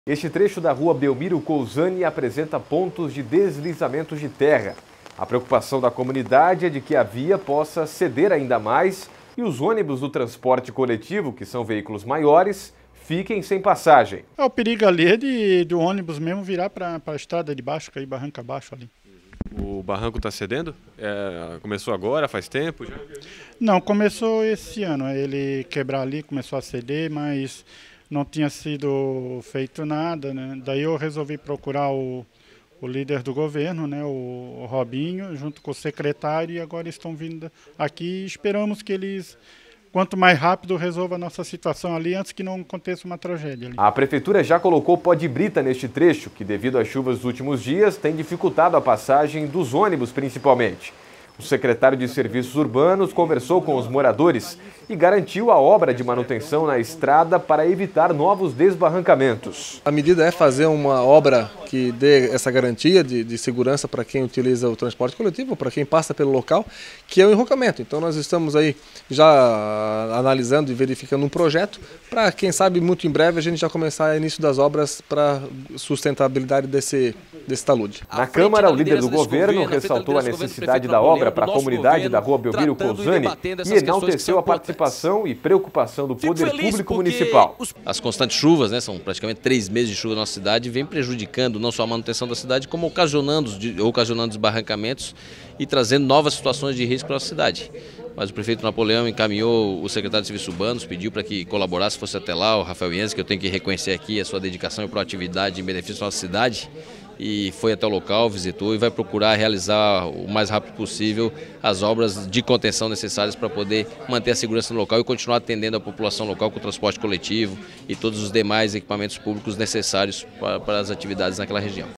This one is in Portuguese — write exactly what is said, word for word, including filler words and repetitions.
Este trecho da rua Belmiro Cousani apresenta pontos de deslizamentos de terra. A preocupação da comunidade é de que a via possa ceder ainda mais e os ônibus do transporte coletivo, que são veículos maiores, fiquem sem passagem. É, o perigo ali é de, de ônibus mesmo virar para a estrada de baixo, cair barranca abaixo ali. O barranco está cedendo? É, começou agora, faz tempo já? Não, começou esse ano. Ele quebrar ali, começou a ceder, mas não tinha sido feito nada, né? Daí eu resolvi procurar o, o líder do governo, né? o, o Robinho, junto com o secretário, e agora estão vindo aqui. Esperamos que eles, quanto mais rápido, resolvam a nossa situação ali, antes que não aconteça uma tragédia ali. A prefeitura já colocou pó de brita neste trecho, que devido às chuvas dos últimos dias tem dificultado a passagem dos ônibus principalmente. O secretário de Serviços Urbanos conversou com os moradores e garantiu a obra de manutenção na estrada para evitar novos desbarrancamentos. A medida é fazer uma obra que dê essa garantia de, de segurança para quem utiliza o transporte coletivo, para quem passa pelo local, que é o enrocamento. Então nós estamos aí já analisando e verificando um projeto para, quem sabe, muito em breve a gente já começar o início das obras para sustentabilidade desse, desse talude. Na Câmara, o líder do governo ressaltou a necessidade da obra para a comunidade da rua Belmiro Cousani e enalteceu a participação e preocupação do poder público municipal. As constantes chuvas, né, são praticamente três meses de chuva na nossa cidade, vem prejudicando não só a manutenção da cidade, como ocasionando, ocasionando desbarrancamentos e trazendo novas situações de risco para a cidade. Mas o prefeito Napoleão encaminhou o secretário de Serviços Urbanos, pediu para que colaborasse, fosse até lá, o Rafael Ienzi, que eu tenho que reconhecer aqui a sua dedicação e proatividade em benefício da nossa cidade, e foi até o local, visitou e vai procurar realizar o mais rápido possível as obras de contenção necessárias para poder manter a segurança no local e continuar atendendo a população local com o transporte coletivo e todos os demais equipamentos públicos necessários para, para as atividades naquela região.